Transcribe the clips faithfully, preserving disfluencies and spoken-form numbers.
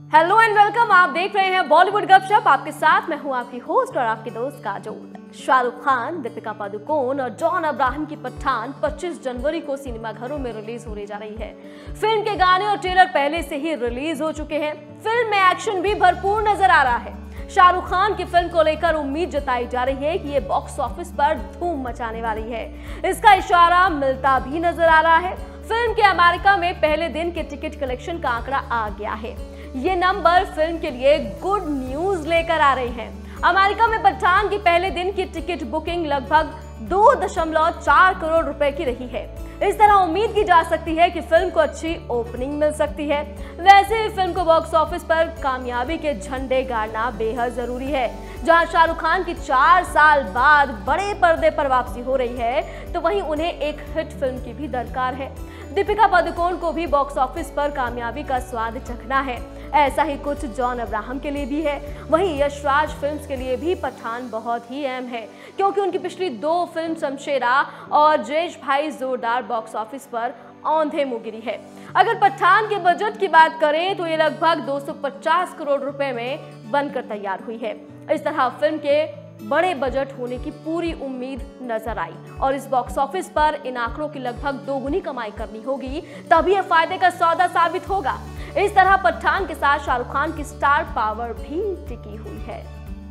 Hello and welcome. आप देख रहे हैं बॉलीवुड गपशप। आपके साथ मैं हूं आपकी होस्ट और आपकी दोस्त काजोल। शाहरुख खान, दीपिका पादुकोण और जॉन अब्राहम की पठान पच्चीस जनवरी को सिनेमाघरों में रिलीज होने जा रही है। फिल्म के गाने और ट्रेलर पहले से ही रिलीज हो चुके हैं। फिल्म में एक्शन भी भरपूर नजर आ रहा है। शाहरुख खान की फिल्म को लेकर उम्मीद जताई जा रही है कि ये बॉक्स ऑफिस पर धूम मचाने वाली है। इसका इशारा मिलता भी नजर आ रहा है। फिल्म के अमेरिका में पहले दिन के टिकट कलेक्शन का आंकड़ा आ गया है। ये नंबर फिल्म के लिए गुड न्यूज लेकर आ रहे हैं। अमेरिका में पठान की पहले दिन की टिकट बुकिंग लगभग दो दशमलव चार करोड़ रुपए की रही है। इस तरह उम्मीद की जा सकती है कि फिल्म को अच्छी ओपनिंग मिल सकती है। वैसे भी फिल्म को बॉक्स ऑफिस पर कामयाबी के झंडे गाड़ना बेहद जरूरी है। जहां शाहरुख खान की चार साल बाद बड़े पर्दे पर वापसी हो रही है, तो वहीं उन्हें एक हिट फिल्म की भी दरकार है। दीपिका पादुकोण को भी बॉक्स ऑफिस पर कामयाबी का स्वाद चखना है। ऐसा ही कुछ जॉन अब्राहम के लिए भी है। वहीं यशराज फिल्म्स के लिए भी पठान बहुत ही अहम है, क्योंकि उनकी पिछली दो फिल्म शमशेरा और जेश भाई जोरदार बॉक्स ऑफिस पर औंधे मुंह गिरी है। अगर पठान के बजट की बात करें तो ये लगभग दो सौ पचास करोड़ रुपए में बनकर तैयार हुई है। इस तरह फिल्म के बड़े बजट होने की पूरी उम्मीद नजर आई और इस बॉक्स ऑफिस पर इन आंकड़ों की लगभग दोगुनी कमाई करनी होगी, तभी यह फायदे का सौदा साबित होगा। इस तरह पठान के साथ शाहरुख खान की स्टार पावर भी टिकी हुई है।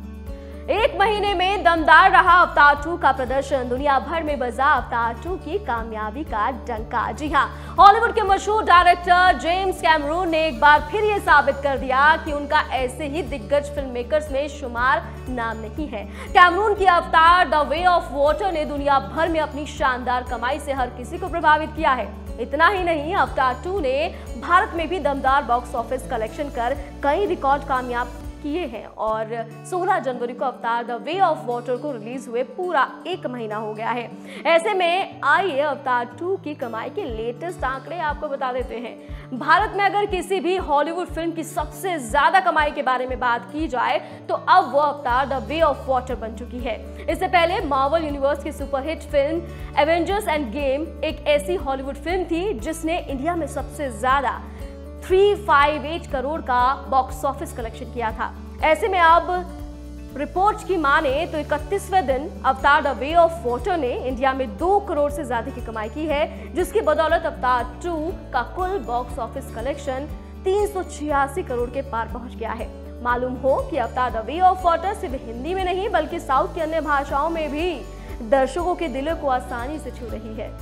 एक महीने में दमदार रहा अवतार टू का प्रदर्शन। दुनिया भर में बजा अवतार टू की कामयाबी का डंका। जी हां, हॉलीवुड के मशहूर डायरेक्टर जेम्स कैमरून ने एक बार फिर ये साबित कर दिया कि उनका ऐसे ही दिग्गज फिल्म मेकर्स में शुमार नाम नहीं है। कैमरून की अवतार द वे ऑफ वाटर ने दुनिया भर में अपनी शानदार कमाई से हर किसी को प्रभावित किया है। इतना ही नहीं, अवतार टू ने भारत में भी दमदार बॉक्स ऑफिस कलेक्शन कर कई रिकॉर्ड कामयाब किए हैं और सोलह जनवरी को Avatar the way of water को रिलीज हुए पूरा एक महीना हो गया है। ऐसे में आइए अवतार टू की कमाई के लेटेस्ट आंकड़े आपको बता देते हैं। भारत में अगर किसी भी हॉलीवुड फिल्म की सबसे ज्यादा कमाई के बारे में बात की जाए तो अब वो अवतार द वे ऑफ वाटर बन चुकी है। इससे पहले मार्वल यूनिवर्स की superhit film Avengers Endgame एक ऐसी हॉलीवुड फिल्म थी जिसने इंडिया में सबसे ज्यादा तीन सौ अट्ठावन करोड़ का बॉक्स ऑफिस कलेक्शन किया था। ऐसे में अब रिपोर्ट्स की माने तो इकतीसवें दिन Avatar the way of water ने इंडिया में दो करोड़ से ज्यादा की कमाई की है, जिसकी बदौलत अवतार टू का कुल बॉक्स ऑफिस कलेक्शन तीन सौ छियासी करोड़ के पार पहुंच गया है। मालूम हो कि अवतार द वे ऑफ वाटर सिर्फ हिंदी में नहीं बल्कि साउथ की अन्य भाषाओं में भी दर्शकों के दिलों को आसानी से छू रही है।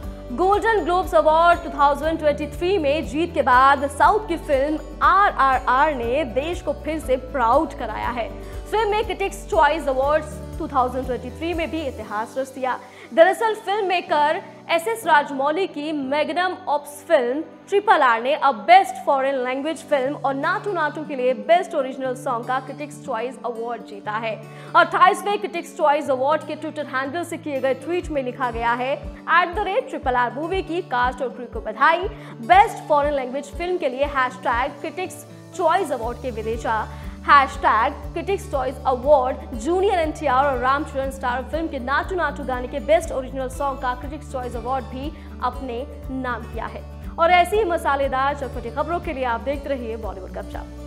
गोल्डन ग्लोब्स अवार्ड दो हज़ार तेईस में जीत के बाद साउथ की फिल्म आर आर आर ने देश को फिर से प्राउड कराया है। फिल्म में क्रिटिक्स चॉइस अवार्ड्स दो हज़ार तेईस में भी इतिहास रच दिया। दरअसल film maker S S Rajamouli की magnum opus film triple R ने अब बेस्ट फॉरेन लैंग्वेज फिल्म और नाटू नाटू के लिए बेस्ट ओरिजिनल सॉन्ग का क्रिटिक्स चॉइस अवार्ड जीता है। अट्ठाईसवें क्रिटिक्स चॉइस अवार्ड के ट्विटर हैंडल से किए गए ट्वीट में लिखा गया है, at the rate triple R movie की कास्ट और क्रू को बधाई। बेस्ट फॉरेन लैंग्वेज फिल्म के लिए हैशटैग क्रिटिक्स चॉइस अवार्ड के विजेता hashtag critics choice award junior N T R और रामचरण स्टार फिल्म के नाटू नाटू गाने के बेस्ट ओरिजिनल सॉन्ग का क्रिटिक्स चॉइस अवार्ड भी अपने नाम किया है। और ऐसी ही मसालेदार चटपटी खबरों के लिए आप देखते रहिए बॉलीवुड गपशप।